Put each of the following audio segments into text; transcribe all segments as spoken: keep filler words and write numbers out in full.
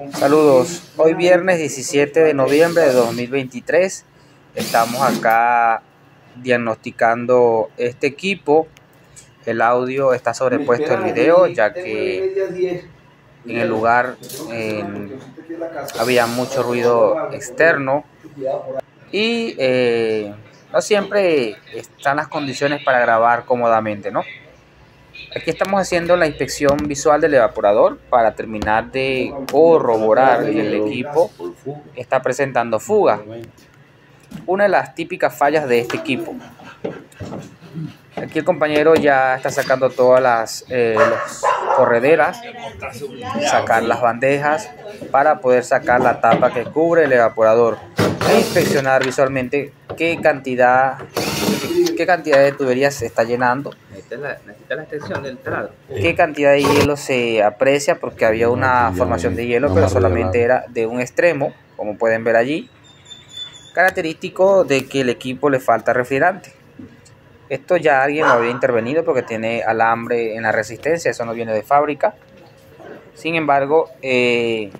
Saludos, hoy viernes diecisiete de noviembre de dos mil veintitrés estamos acá diagnosticando este equipo. El audio está sobrepuesto al video ya que en el lugar eh, había mucho ruido externo y eh, no siempre están las condiciones para grabar cómodamente, ¿no? Aquí estamos haciendo la inspección visual del evaporador para terminar de corroborar que el equipo está presentando fuga. Una de las típicas fallas de este equipo. Aquí el compañero ya está sacando todas las eh, los correderas, sacar las bandejas para poder sacar la tapa que cubre el evaporador e inspeccionar visualmente qué cantidad qué cantidad de tuberías se está llenando. Necesita la, necesita la extensión del taladro. Qué cantidad de hielo se aprecia, porque había una formación de hielo, pero solamente era de un extremo, como pueden ver allí. Característico de que el equipo le falta refrigerante. Esto ya alguien lo había intervenido porque tiene alambre en la resistencia, eso no viene de fábrica. Sin embargo, eh,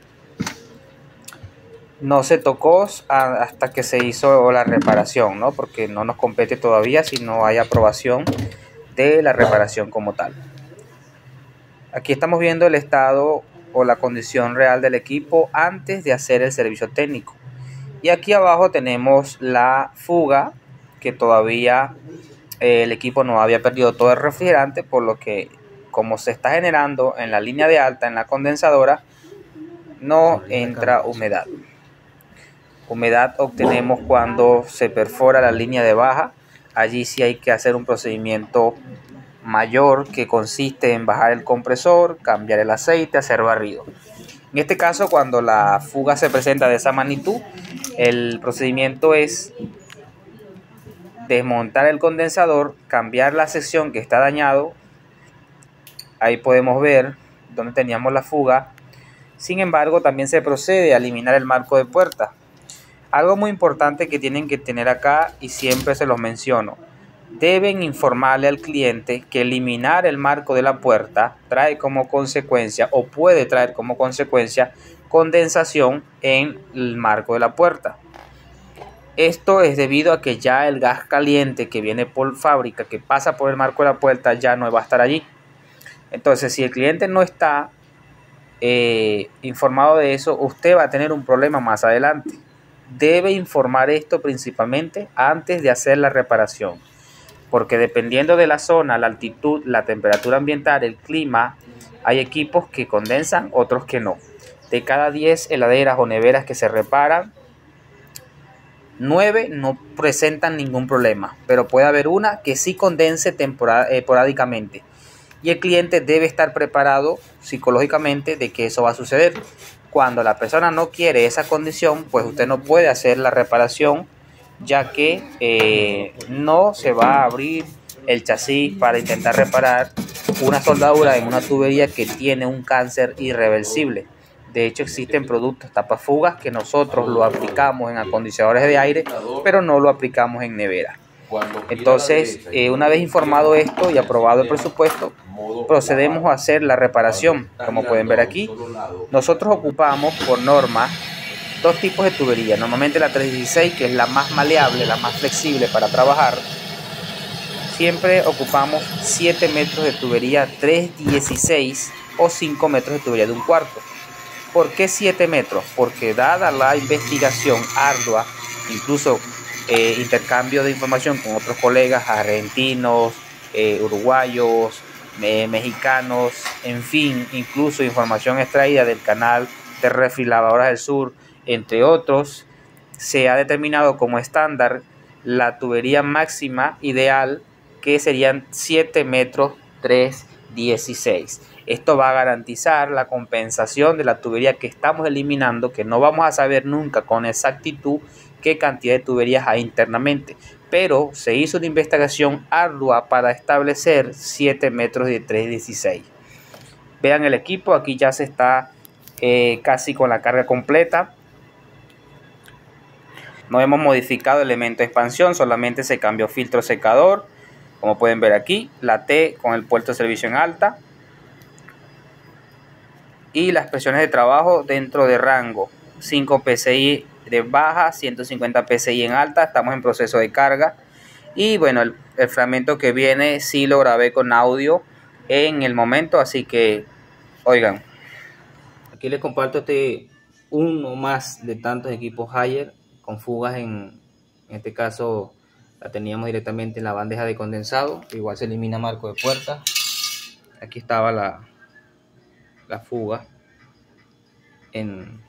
no se tocó hasta que se hizo la reparación, ¿no? Porque no nos compete todavía si no hay aprobación de la reparación como tal. Aquí estamos viendo el estado o la condición real del equipo antes de hacer el servicio técnico. Y aquí abajo tenemos la fuga, que todavía eh, el equipo no había perdido todo el refrigerante, por lo que como se está generando en la línea de alta, en la condensadora, no entra humedad. Humedad obtenemos cuando se perfora la línea de baja. Allí sí hay que hacer un procedimiento mayor que consiste en bajar el compresor, cambiar el aceite, hacer barrido. En este caso, cuando la fuga se presenta de esa magnitud, el procedimiento es desmontar el condensador, cambiar la sección que está dañado. Ahí podemos ver donde teníamos la fuga. Sin embargo, también se procede a eliminar el marco de puerta. Algo muy importante que tienen que tener acá, y siempre se los menciono: deben informarle al cliente que eliminar el marco de la puerta trae como consecuencia, o puede traer como consecuencia, condensación en el marco de la puerta. Esto es debido a que ya el gas caliente que viene por fábrica, que pasa por el marco de la puerta, ya no va a estar allí. Entonces, si el cliente no está eh, informado de eso, usted va a tener un problema más adelante. Debe informar esto principalmente antes de hacer la reparación, porque dependiendo de la zona, la altitud, la temperatura ambiental, el clima, hay equipos que condensan, otros que no. De cada diez heladeras o neveras que se reparan, nueve no presentan ningún problema, pero puede haber una que sí condense esporádicamente, y el cliente debe estar preparado psicológicamente de que eso va a suceder. Cuando la persona no quiere esa condición, pues usted no puede hacer la reparación, ya que eh, no se va a abrir el chasis para intentar reparar una soldadura en una tubería que tiene un cáncer irreversible. De hecho, existen productos tapafugas que nosotros lo aplicamos en acondicionadores de aire, pero no lo aplicamos en nevera. Entonces, eh, una vez informado esto y aprobado el presupuesto, procedemos a hacer la reparación. Como pueden ver aquí, nosotros ocupamos por norma dos tipos de tubería. Normalmente la tres dieciséis, que es la más maleable, la más flexible para trabajar. Siempre ocupamos siete metros de tubería tres dieciséis o cinco metros de tubería de un cuarto. ¿Por qué siete metros? Porque dada la investigación ardua, incluso eh, intercambio de información con otros colegas argentinos, eh, uruguayos, eh, mexicanos, en fin, incluso información extraída del canal de Refrigeradoras del Sur, entre otros, se ha determinado como estándar la tubería máxima ideal, que serían siete metros tres dieciséis. Esto va a garantizar la compensación de la tubería que estamos eliminando, que no vamos a saber nunca con exactitud qué cantidad de tuberías hay internamente, pero se hizo una investigación ardua para establecer siete metros de tres dieciséis. Vean el equipo, aquí ya se está eh, casi con la carga completa. No hemos modificado elemento de expansión, solamente se cambió filtro secador, como pueden ver aquí, la T con el puerto de servicio en alta. y las presiones de trabajo dentro de rango, cinco P S I de baja, ciento cincuenta P S I en alta. Estamos en proceso de carga. Y bueno, el, el fragmento que viene sí lo grabé con audio en el momento, así que oigan. Aquí les comparto este uno más de tantos equipos Haier con fugas. En, en este caso la teníamos directamente en la bandeja de condensado. Igual se elimina marco de puerta. Aquí estaba la, la fuga en,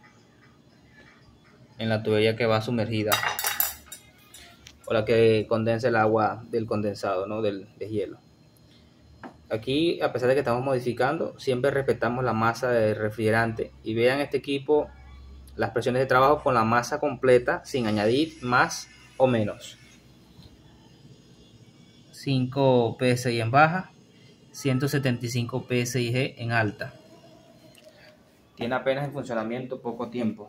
en la tubería que va sumergida, o la que condensa el agua del condensado, ¿no? Del de hielo. Aquí, a pesar de que estamos modificando, siempre respetamos la masa de refrigerante. Y vean este equipo, las presiones de trabajo con la masa completa, sin añadir más o menos. cinco P S I en baja, ciento setenta y cinco P S I G en alta. Tiene apenas en funcionamiento poco tiempo.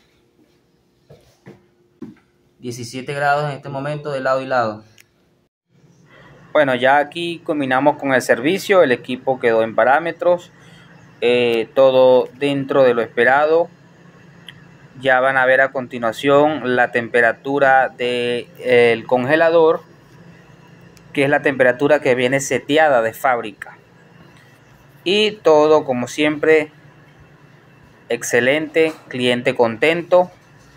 diecisiete grados en este momento de lado y lado. Bueno, ya aquí combinamos con el servicio. El equipo quedó en parámetros, eh, todo dentro de lo esperado. Ya van a ver a continuación la temperatura del congelador, que es la temperatura que viene seteada de fábrica. Y todo como siempre excelente, cliente contento.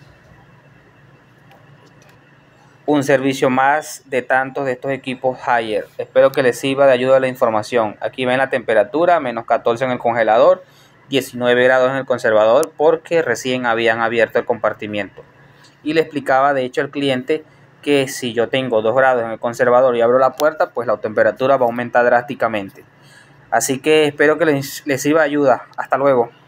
Un servicio más de tantos de estos equipos Haier. Espero que les sirva de ayuda la información. Aquí ven la temperatura, menos catorce en el congelador, diecinueve grados en el conservador, porque recién habían abierto el compartimiento. Y le explicaba de hecho al cliente que si yo tengo dos grados en el conservador y abro la puerta, pues la temperatura va a aumentar drásticamente. Así que espero que les, les sirva de ayuda. Hasta luego.